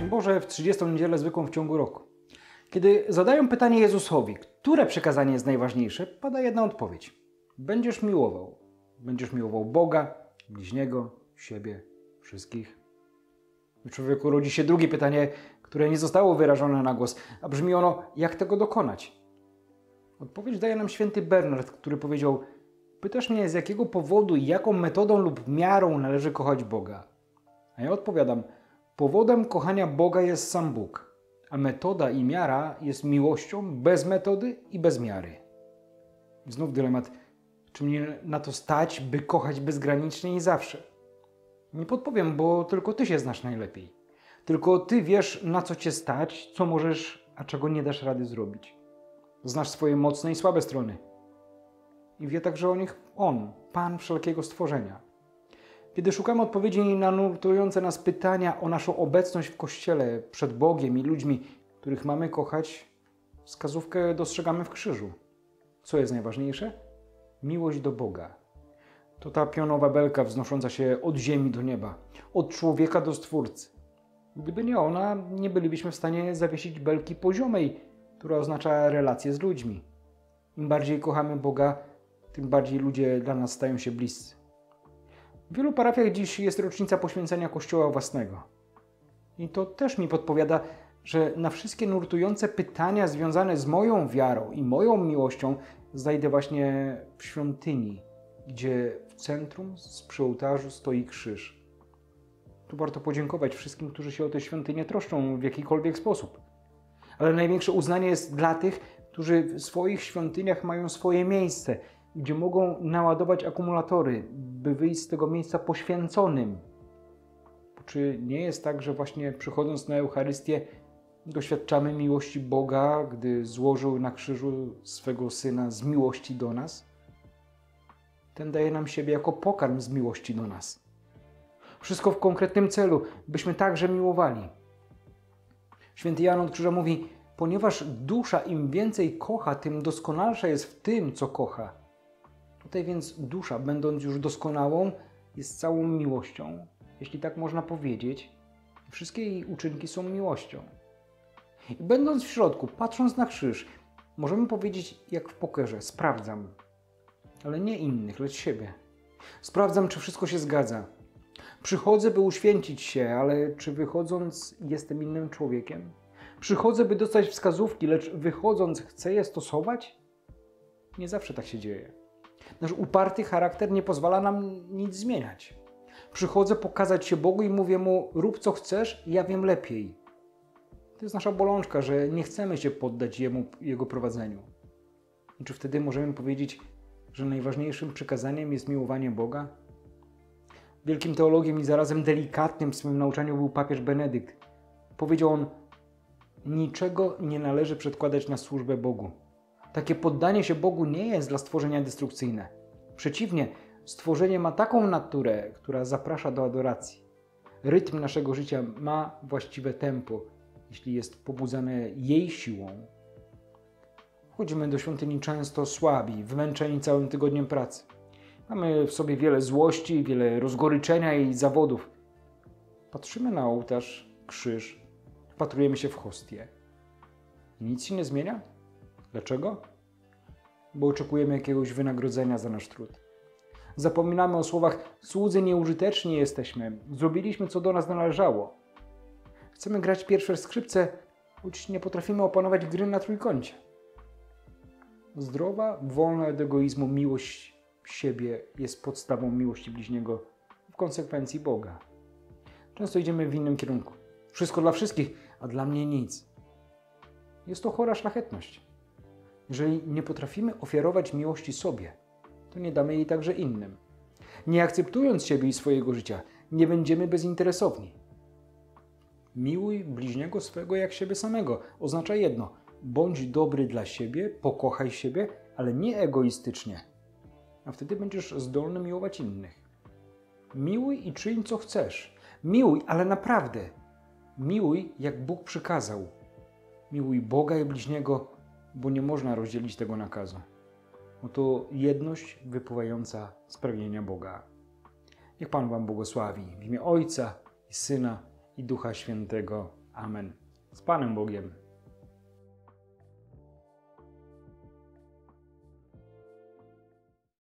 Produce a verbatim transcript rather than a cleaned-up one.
Szczęść Boże w trzydziestą niedzielę zwykłą w ciągu roku. Kiedy zadają pytanie Jezusowi, które przekazanie jest najważniejsze, pada jedna odpowiedź. Będziesz miłował. Będziesz miłował Boga, bliźniego, siebie, wszystkich. W człowieku rodzi się drugie pytanie, które nie zostało wyrażone na głos, a brzmi ono, jak tego dokonać? Odpowiedź daje nam święty Bernard, który powiedział: pytasz mnie, z jakiego powodu i jaką metodą lub miarą należy kochać Boga? A ja odpowiadam, powodem kochania Boga jest sam Bóg, a metoda i miara jest miłością bez metody i bez miary. Znów dylemat, czy mnie na to stać, by kochać bezgranicznie i zawsze? Nie podpowiem, bo tylko Ty się znasz najlepiej. Tylko Ty wiesz, na co Cię stać, co możesz, a czego nie dasz rady zrobić. Znasz swoje mocne i słabe strony. I wie także o nich On, Pan wszelkiego stworzenia. Kiedy szukamy odpowiedzi na nurtujące nas pytania o naszą obecność w Kościele, przed Bogiem i ludźmi, których mamy kochać, wskazówkę dostrzegamy w krzyżu. Co jest najważniejsze? Miłość do Boga. To ta pionowa belka wznosząca się od ziemi do nieba, od człowieka do Stwórcy. Gdyby nie ona, nie bylibyśmy w stanie zawiesić belki poziomej, która oznacza relacje z ludźmi. Im bardziej kochamy Boga, tym bardziej ludzie dla nas stają się bliscy. W wielu parafiach dziś jest rocznica poświęcenia Kościoła własnego. I to też mi podpowiada, że na wszystkie nurtujące pytania związane z moją wiarą i moją miłością znajdę właśnie w świątyni, gdzie w centrum przy ołtarzu stoi krzyż. Tu warto podziękować wszystkim, którzy się o tę świątynię troszczą w jakikolwiek sposób. Ale największe uznanie jest dla tych, którzy w swoich świątyniach mają swoje miejsce, gdzie mogą naładować akumulatory, by wyjść z tego miejsca poświęconym. Czy nie jest tak, że właśnie przychodząc na Eucharystię doświadczamy miłości Boga, gdy złożył na krzyżu swego Syna z miłości do nas? Ten daje nam siebie jako pokarm z miłości do nas. Wszystko w konkretnym celu, byśmy także miłowali. Święty Jan od Krzyża mówi, ponieważ dusza im więcej kocha, tym doskonalsza jest w tym, co kocha. Tutaj więc dusza, będąc już doskonałą, jest całą miłością, jeśli tak można powiedzieć. Wszystkie jej uczynki są miłością. I będąc w środku, patrząc na krzyż, możemy powiedzieć jak w pokerze, sprawdzam. Ale nie innych, lecz siebie. Sprawdzam, czy wszystko się zgadza. Przychodzę, by uświęcić się, ale czy wychodząc jestem innym człowiekiem? Przychodzę, by dostać wskazówki, lecz wychodząc chcę je stosować? Nie zawsze tak się dzieje. Nasz uparty charakter nie pozwala nam nic zmieniać. Przychodzę pokazać się Bogu i mówię Mu, rób co chcesz, ja wiem lepiej. To jest nasza bolączka, że nie chcemy się poddać Jemu, Jego prowadzeniu. I czy wtedy możemy powiedzieć, że najważniejszym przykazaniem jest miłowanie Boga? Wielkim teologiem i zarazem delikatnym w swoim nauczaniu był papież Benedykt. Powiedział on, niczego nie należy przedkładać na służbę Bogu. Takie poddanie się Bogu nie jest dla stworzenia destrukcyjne. Przeciwnie, stworzenie ma taką naturę, która zaprasza do adoracji. Rytm naszego życia ma właściwe tempo, jeśli jest pobudzane jej siłą. Chodzimy do świątyni często słabi, wymęczeni całym tygodniem pracy. Mamy w sobie wiele złości, wiele rozgoryczenia i zawodów. Patrzymy na ołtarz, krzyż, wpatrujemy się w hostię. I nic się nie zmienia? Dlaczego? Bo oczekujemy jakiegoś wynagrodzenia za nasz trud. Zapominamy o słowach, słudzy nieużyteczni jesteśmy, zrobiliśmy co do nas należało. Chcemy grać pierwsze skrzypce, choć nie potrafimy opanować gry na trójkącie. Zdrowa, wolna od egoizmu miłość siebie jest podstawą miłości bliźniego, w konsekwencji Boga. Często idziemy w innym kierunku. Wszystko dla wszystkich, a dla mnie nic. Jest to chora szlachetność. Jeżeli nie potrafimy ofiarować miłości sobie, to nie damy jej także innym. Nie akceptując siebie i swojego życia, nie będziemy bezinteresowni. Miłuj bliźniego swego jak siebie samego. Oznacza jedno. Bądź dobry dla siebie, pokochaj siebie, ale nie egoistycznie. A wtedy będziesz zdolny miłować innych. Miłuj i czyń co chcesz. Miłuj, ale naprawdę. Miłuj, jak Bóg przykazał. Miłuj Boga i bliźniego, bo nie można rozdzielić tego nakazu. Oto jedność wypływająca z pragnienia Boga. Niech Pan Wam błogosławi w imię Ojca i Syna i Ducha Świętego. Amen. Z Panem Bogiem.